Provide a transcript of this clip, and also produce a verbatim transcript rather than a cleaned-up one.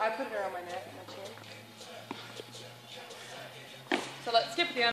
I put it around my neck and my chin. So let's skip the